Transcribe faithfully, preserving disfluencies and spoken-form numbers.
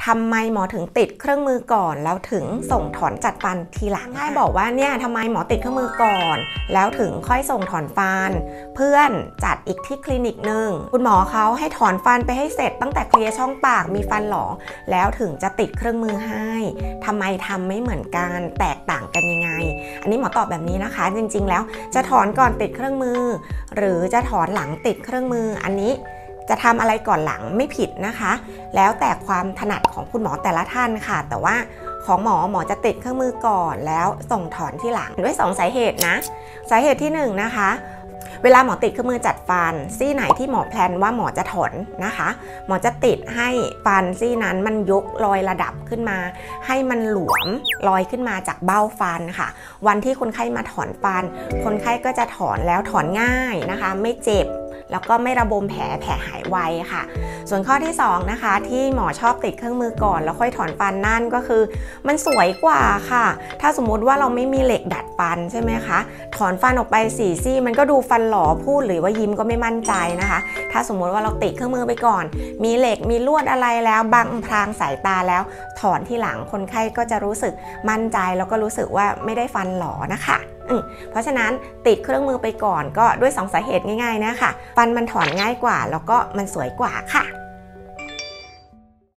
ทำไมหมอถึงติดเครื่องมือก่อนแล้วถึงส่งถอนจัดฟันทีหลังให้บอกว่าเนี่ยทำไมหมอติดเครื่องมือก่อนแล้วถึงค่อยส่งถอนฟันเพื่อนจัดอีกที่คลินิกหนึ่งคุณหมอเขาให้ถอนฟันไปให้เสร็จตั้งแต่เคลียร์ช่องปากมีฟันหลอแล้วถึงจะติดเครื่องมือให้ทำไมทำไม่เหมือนกันแตกต่างกันยังไงอันนี้หมอตอบแบบนี้นะคะจริงๆแล้วจะถอนก่อนติดเครื่องมือหรือจะถอนหลังติดเครื่องมืออันนี้จะทำอะไรก่อนหลังไม่ผิดนะคะแล้วแต่ความถนัดของคุณหมอแต่ละท่านค่ะแต่ว่าของหมอหมอจะติดเครื่องมือก่อนแล้วส่งถอนที่หลังด้วยสองสาเหตุนะสาเหตุที่หนึ่งนะคะเวลาหมอติดเครื่องมือจัดฟันซี่ไหนที่หมอแพลนว่าหมอจะถอนนะคะหมอจะติดให้ฟันซี่นั้นมันยกลอยระดับขึ้นมาให้มันหลวมลอยขึ้นมาจากเบ้าฟันค่ะวันที่คนไข้มาถอนฟันคนไข้ก็จะถอนแล้วถอนง่ายนะคะไม่เจ็บแล้วก็ไม่ระบมแผลแผลหายไวค่ะส่วนข้อที่สองนะคะที่หมอชอบติดเครื่องมือก่อนแล้วค่อยถอนฟันนั่นก็คือมันสวยกว่าค่ะถ้าสมมุติว่าเราไม่มีเหล็กดัดฟันใช่ไหมคะถอนฟันออกไปสี่ซี่มันก็ดูฟันหล่อพูดหรือว่ายิ้มก็ไม่มั่นใจนะคะถ้าสมมุติว่าเราติดเครื่องมือไปก่อนมีเหล็กมีลวดอะไรแล้วบังพรางสายตาแล้วถอนที่หลังคนไข้ก็จะรู้สึกมั่นใจแล้วก็รู้สึกว่าไม่ได้ฟันหล่อนะคะเพราะฉะนั้นติดเครื่องมือไปก่อนก็ด้วยสองสาเหตุง่ายๆนะคะฟันมันถอนง่ายกว่าแล้วก็มันสวยกว่าค่ะ